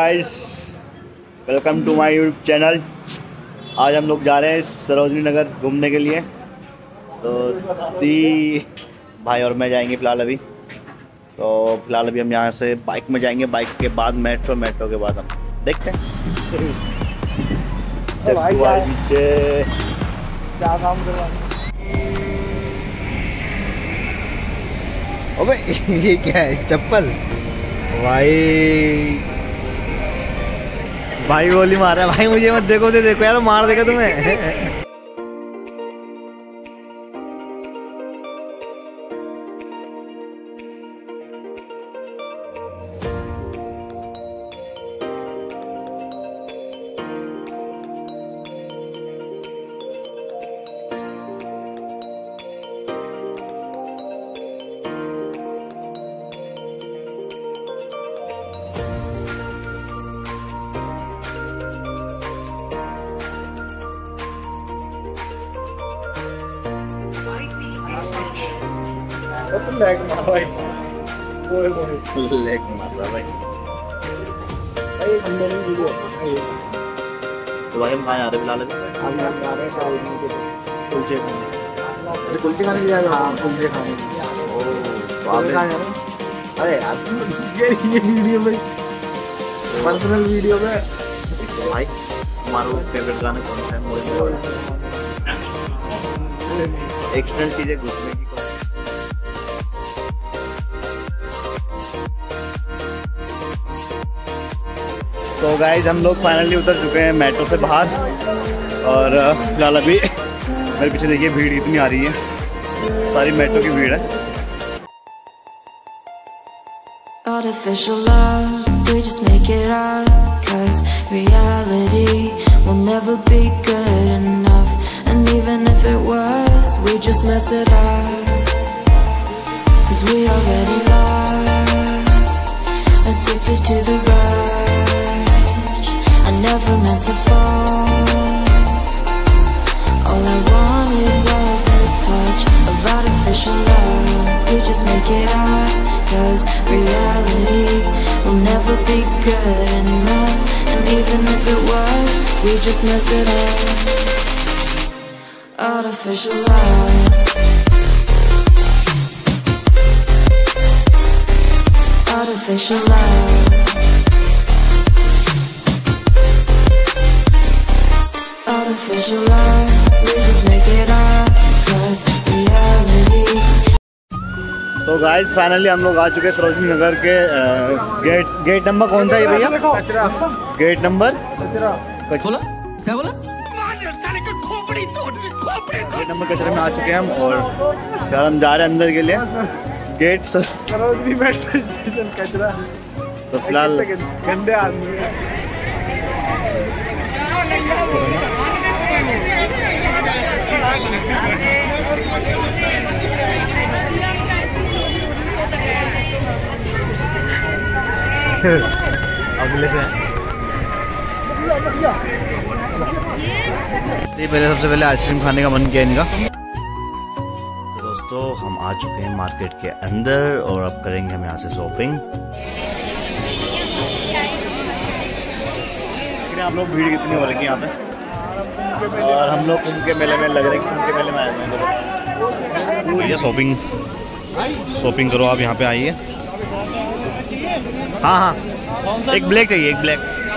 Guys, welcome to my YouTube channel. आज हम लोग जा रहे हैं सरोजनी नगर घूमने के लिए। तो भाई और मैं जाएंगे फ़िलहाल अभी। हम यहाँ से बाइक में जाएंगे, बाइक के बाद मेट्रो के बाद हम देखते हैं। क्या काम करवा अबे ये क्या है? चप्पल भाई गोली मार रहा है भाई। मुझे मत देखो यार, मार देगा तुम्हें। तुम लैग मार भाई, लेग मार रहा भाई। भाई अंदर ही वीडियो तो भाई हम कहाँ आ रहे फिलहाल? हम जा रहे हैं साउथ के कुलचे खाने। अच्छा, कुलचे खाने के लिए? हाँ, कुलचे खाने। तो आप कहाँ जा रहे हैं? अरे यार ये वीडियो में पर्सनल वीडियो में तो भाई हमारा फेवरेट गाना कौन सा है? मोरे एक्सटर्नल चीजें घुसने की। तो गाइज हम लोग फाइनली उतर चुके हैं मेट्रो से बाहर। और फिलहाल अभी मेरे पीछे देखिए भीड़ इतनी आ रही है, सारी मेट्रो की भीड़ है। Artificial love, we just make it up, 'cause reality will never be good enough. And even if it was, we just mess it up, 'cause we already lost, addicted to the rush. I never meant to fall, all I wanted was a touch of artificial love. We just make it up, 'cause reality will never be good enough. And even if it was, we just mess it up. Artificial love, artificial love, artificial love. We just make it up, 'cause reality. तो guys finally हम लोग आ चुके हैं सरोजनी नगर के gate number कौन सा है भैया? कचरा। गेट नंबर बोला क्या बोला? गेट नंबर कचरे में आ चुके हैं हम। और यार हम जा रहे हैं अंदर के लिए गेट सरोजनी मेट्रो स्टेशन कचरा। तो फिलहाल गंदे आदमी अगले से पहले सबसे पहले आइसक्रीम खाने का मन किया इनका। तो दोस्तों हम आ चुके हैं मार्केट के अंदर और अब करेंगे हम यहाँ से शॉपिंग। आप लोग भीड़ कितनी हो रही है यहाँ पे, और हम लोग कुंभ के मेले में लग रहे हैं। कुंभ के मेले में आए हैं भैया। शॉपिंग करो आप, यहाँ पे आइए। हाँ हाँ, एक ब्लैक चाहिए, एक ब्लैक।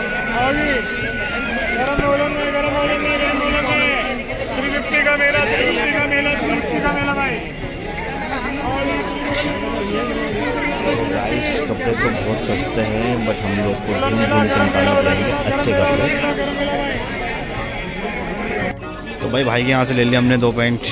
गाइस कपड़े तो बहुत सस्ते हैं, बट हम लोग को ढूंढ के निकालने पड़ेंगे अच्छे कपड़े। तो भाई के यहाँ से ले लिया हमने 2 पैंट।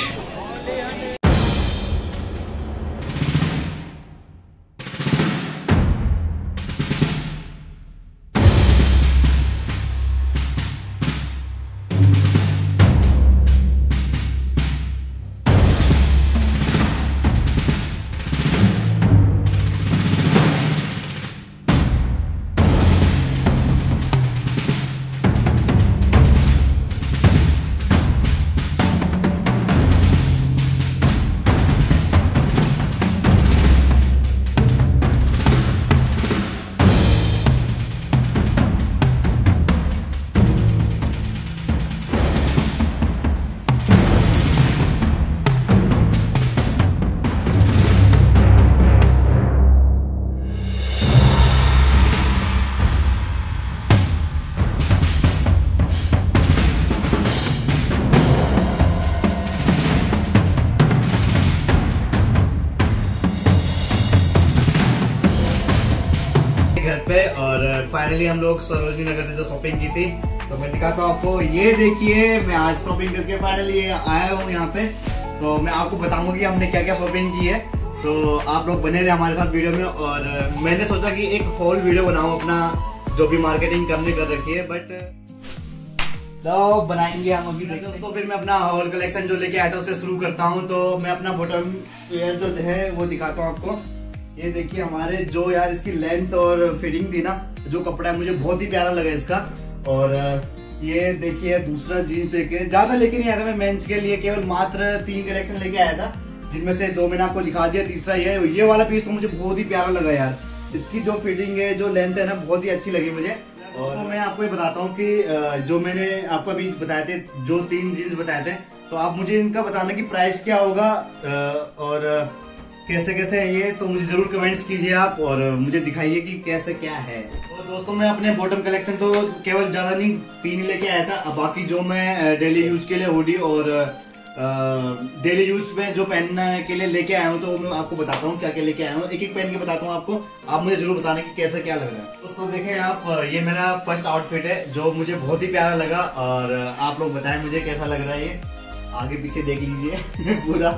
पे और फाइनली हम लोग सरोजनी नगर से जो शॉपिंग की थी तो मैं दिखाता हूँ आपको। ये देखिए मैं आज शॉपिंग करके फाइनली आया हूँ यहाँ पे, तो मैं आपको बताऊंगा कि हमने क्या क्या शॉपिंग की है। तो आप लोग बने रहे हमारे साथ वीडियो में। और मैंने सोचा कि एक होल वीडियो बनाऊं अपना जो भी मार्केटिंग हमने कर रखी है, बट तो बनाएंगे हम अभी। दोस्तों फिर मैं अपना होल कलेक्शन जो लेके आया था उससे शुरू करता हूँ। तो मैं अपना बॉटम वेयर जो है वो दिखाता हूँ आपको। ये देखिए हमारे जो यार इसकी लेंथ और फिटिंग थी ना, जो कपड़ा है मुझे बहुत ही प्यारा लगा इसका। और ये देखिए दूसरा जीन्स लेके ज्यादा लेके नहीं आया था मैं मेंस के लिए, केवल मात्र 3 कलेक्शन लेके आया था, जिनमें से 2 मैंने आपको दिखा दिया। तीसरा ये वाला पीस तो मुझे बहुत ही प्यारा लगा यार। इसकी जो फिटिंग है, जो लेंथ है ना, बहुत ही अच्छी लगी मुझे। और तो मैं आपको ये बताता हूँ कि जो मैंने आपको अभी बताए थे, जो 3 जीन्स बताए थे, तो आप मुझे इनका बताना कि प्राइस क्या होगा और कैसे कैसे है ये, तो मुझे जरूर कमेंट्स कीजिए आप और मुझे दिखाइए कि कैसे क्या है। तो दोस्तों मैं अपने बॉटम कलेक्शन तो केवल ज्यादा नहीं 3 लेके आया था। अब बाकी जो मैं डेली यूज के लिए हुडी और डेली यूज में जो पहनने के लिए लेके आया हूँ, तो मैं आपको बताता हूँ क्या क्या लेके आया हूँ। एक एक पहन के बताता हूँ आपको, आप मुझे जरूर बताना कि कैसे क्या लग रहा है। दोस्तों देखें आप, ये मेरा फर्स्ट आउटफिट है जो मुझे बहुत ही प्यारा लगा। और आप लोग बताएं मुझे कैसा लग रहा है। ये आगे पीछे देख लीजिए पूरा।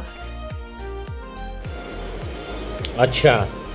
अच्छा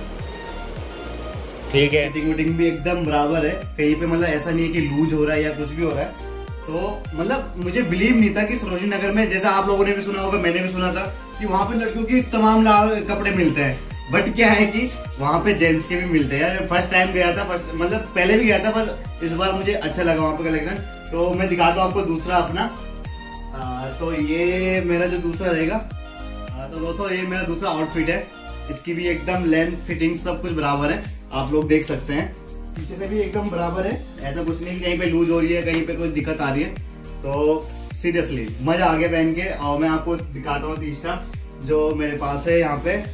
ठीक है। फिटिंग भी एकदम बराबर है, कहीं पे मतलब ऐसा नहीं है कि लूज हो रहा है या कुछ भी हो रहा है। तो मतलब मुझे बिलीव नहीं था कि सरोजनी नगर में, जैसा आप लोगों ने भी सुना होगा, मैंने भी सुना था कि वहाँ पे लड़कियों की तमाम लाल कपड़े मिलते हैं, बट क्या है कि वहाँ पे जेंट्स के भी मिलते हैं। यार फर्स्ट टाइम गया था, मतलब पहले भी गया था, पर इस बार मुझे अच्छा लगा वहाँ पे कलेक्शन। तो मैं दिखाता हूँ आपको दूसरा अपना। तो ये मेरा जो दूसरा रहेगा, तो दोस्तों ये मेरा दूसरा आउटफिट है। इसकी भी एकदम लेंथ फिटिंग सब कुछ बराबर है, आप लोग देख सकते हैं। पीछे से भी एकदम बराबर है, ऐसा कुछ नहीं कहीं पे लूज हो रही है, कहीं पे कुछ दिक्कत आ रही है। तो सीरियसली मजा आ गया पहन के। और मैं आपको दिखाता हूँ तीसरा जो मेरे पास है यहाँ पे।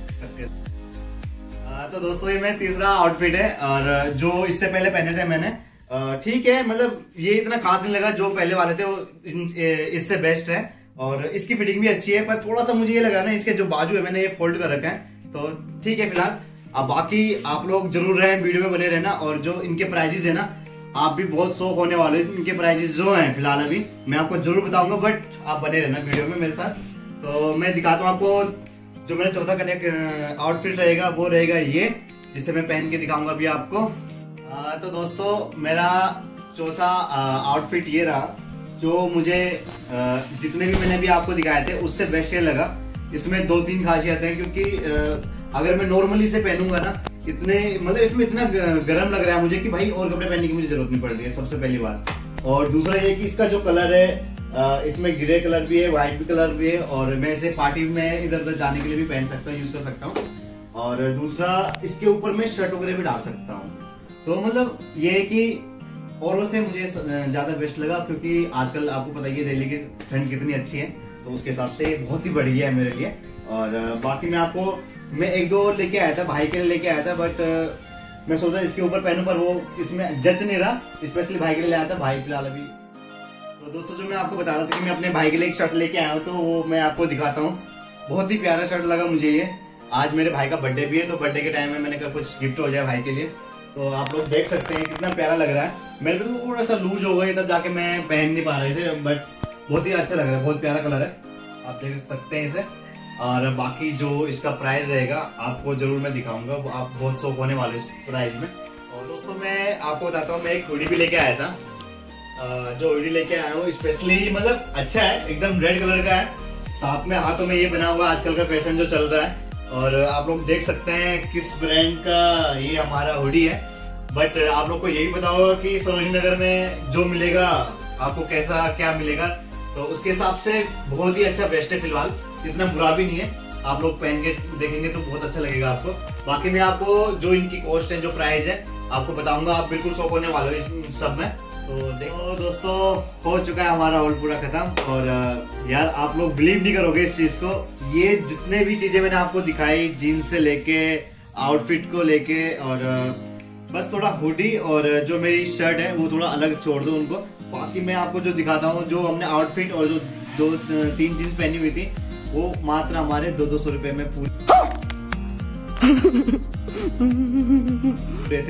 तो दोस्तों ये मेरा तीसरा आउटफिट है और जो इससे पहले पहने थे मैंने, ठीक है, मतलब ये इतना खास नहीं लगा। जो पहले वाले थे वो इससे बेस्ट है और इसकी फिटिंग भी अच्छी है, पर थोड़ा सा मुझे ये लगा ना, इसके जो बाजू है मैंने ये फोल्ड कर रखा है, तो ठीक है फिलहाल। अब बाकी आप लोग जरूर रहें, वीडियो में बने रहना। और जो इनके प्राइजेस है ना, आप भी बहुत शौक होने वाले हैं। इनके प्राइजेस जो हैं फिलहाल अभी मैं आपको जरूर बताऊंगा, बट आप बने रहना वीडियो में मेरे साथ। तो मैं दिखाता हूँ आपको जो मेरा चौथा कनेक्ट आउटफिट रहेगा, वो रहेगा ये, जिसे मैं पहन के दिखाऊंगा अभी आपको। तो दोस्तों मेरा चौथा आउटफिट ये रहा, जो मुझे जितने भी मैंने भी आपको दिखाए थे उससे बेस्ट ये लगा। इसमें 2-3 खासियत है, क्योंकि अगर मैं नॉर्मली से पहनूंगा ना, इतने मतलब इसमें इतना गर्म लग रहा है मुझे कि भाई और कपड़े पहनने की मुझे जरूरत नहीं पड़ रही है, सबसे पहली बात। और दूसरा ये कि इसका जो कलर है, इसमें ग्रे कलर भी है, व्हाइट भी कलर भी है, और मैं इसे पार्टी में इधर उधर जाने के लिए भी पहन सकता हूँ, यूज कर सकता हूँ। और दूसरा इसके ऊपर मैं शर्ट वगैरह भी डाल सकता हूँ। तो मतलब ये है कि औरों से मुझे ज्यादा बेस्ट लगा, क्योंकि आजकल आपको पता ही है दिल्ली की ठंड कितनी अच्छी है, तो उसके हिसाब से बहुत ही बढ़िया है मेरे लिए। और बाकी मैं 1-2 लेके आया था, भाई के लिए लेके आया था, बट मैं सोचा इसके ऊपर पहनूं, पर वो इसमें जच नहीं रहा, स्पेशली भाई के लिए लाया था। भाई फिलहाल अभी। तो दोस्तों जो मैं आपको बता रहा था कि मैं अपने भाई के लिए एक शर्ट लेके आया हूँ, तो वो मैं आपको दिखाता हूँ। बहुत ही प्यारा शर्ट लगा मुझे ये। आज मेरे भाई का बर्थडे भी है, तो बर्थडे के टाइम में मैंने कहा कुछ गिफ्ट हो जाए भाई के लिए। तो आप लोग देख सकते हैं कितना प्यारा लग रहा है। मेरे को तो थोड़ा सा लूज हो गई, तब जाके मैं पहन नहीं पा रहा इसे, बट बहुत ही अच्छा लग रहा है, बहुत प्यारा कलर है, आप देख सकते हैं इसे। और बाकी जो इसका प्राइस रहेगा आपको जरूर मैं दिखाऊंगा, आप बहुत शौक होने वाले इस प्राइस में। और दोस्तों मैं आपको बताता हूँ, मैं एक हुडी भी लेके आया था। जो हुडी लेके आया हूँ स्पेशली, मतलब अच्छा है, एकदम रेड कलर का है, साथ में हाथों में ये बना हुआ आजकल का फैशन जो चल रहा है। और आप लोग देख सकते हैं किस ब्रांड का ये हमारा हुडी है, बट आप लोग को यही पता होगा कि सरोजनी नगर में जो मिलेगा आपको कैसा क्या मिलेगा, तो उसके हिसाब से बहुत ही अच्छा बेस्ट है फिलहाल, इतना बुरा भी नहीं है। आप लोग पहन के देखेंगे तो बहुत अच्छा लगेगा आपको। बाकी मैं आपको जो इनकी कॉस्ट है, जो प्राइस है, आपको बताऊंगा, आप बिल्कुल शॉक होने वाले हो इस सब में। तो देखो दोस्तों, हो चुका है हमारा हॉल पूरा खत्म। और यार आप लोग बिलीव नहीं करोगे इस चीज को, ये जितने भी चीजें मैंने आपको दिखाई, जीन्स से लेके आउटफिट को लेके, और बस थोड़ा हुडी और जो मेरी शर्ट है वो थोड़ा अलग छोड़ दो उनको। बाकी मैं आपको जो दिखाता हूँ, जो हमने आउटफिट और जो 2-3 जीन्स पहनी हुई थी, वो मात्र हमारे 200 रुपए में पूरे थे।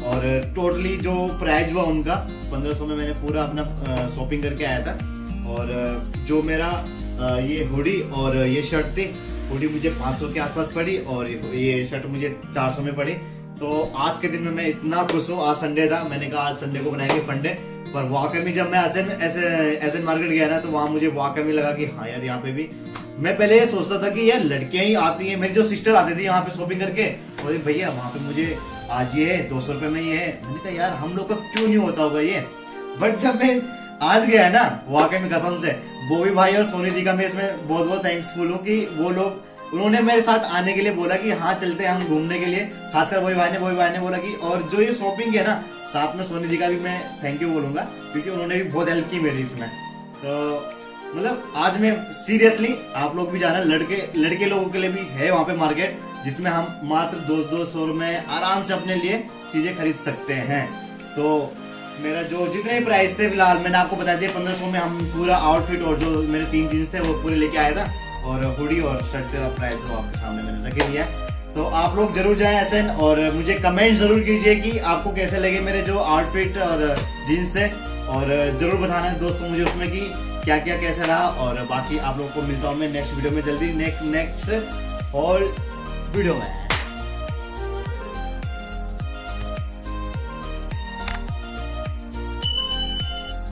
और टोटली जो प्राइस हुआ उनका 1500 में मैंने पूरा अपना शॉपिंग करके आया था। और जो मेरा ये हुडी और ये शर्ट थी, हुडी मुझे 500 के आसपास पड़ी और ये शर्ट मुझे 400 में पड़ी। तो आज के दिन में मैं इतना खुश हूँ। आज संडे था, मैंने कहा आज संडे को बनाएंगे फंडे, पर वाकई में जब मैं एसएन मार्केट गया ना तो वहां मुझे वाकई में लगा कि हाँ यार यहाँ पे भी मैं पहले ये सोचता था कि यार लड़कियां ही आती हैं, मेरी जो सिस्टर आती थी यहाँ पे शॉपिंग करके, और भैया वहां पे मुझे आज ये है 200 रुपए में ये है। मैंने कहा यार हम लोग का क्यों नहीं होता होगा ये। बट जब मैं आज गया ना वाकई में कसम से बॉबी भाई और सोनी जी का मैं इसमें बहुत बहुत थैंक्सफुल हूँ कि वो लोग उन्होंने मेरे साथ आने के लिए बोला कि हाँ चलते हैं हम घूमने के लिए। खासकर बॉबी भाई ने बोला कि, और जो ये शॉपिंग है ना साथ में सोनी जी का भी मैं थैंक यू बोलूंगा क्योंकि उन्होंने भी बहुत हेल्प की मेरी इसमें। तो मतलब आज मैं सीरियसली आप लोग भी जाना, लड़के लोगों के लिए भी है वहां पे मार्केट जिसमें हम मात्र 200 में आराम से अपने लिए चीजें खरीद सकते हैं। तो मेरा जो जितने भी प्राइस थे फिलहाल मैंने आपको बता दिया 1500 में हम पूरा आउटफिट और जो मेरे 3 जीन्स थे वो पूरे लेके आया था, और हुडी और शर्ट का प्राइस वो आपके सामने मैंने रखे दिया। तो आप लोग जरूर जाएं एसएन और मुझे कमेंट जरूर कीजिए कि आपको कैसे लगे मेरे जो आउटफिट और जीन्स थे, और जरूर बताना दोस्तों मुझे उसमें कि क्या क्या कैसा रहा। और बाकी आप लोग को मिलता हूँ मैं नेक्स्ट वीडियो में जल्दी, नेक्स्ट हॉल वीडियो में।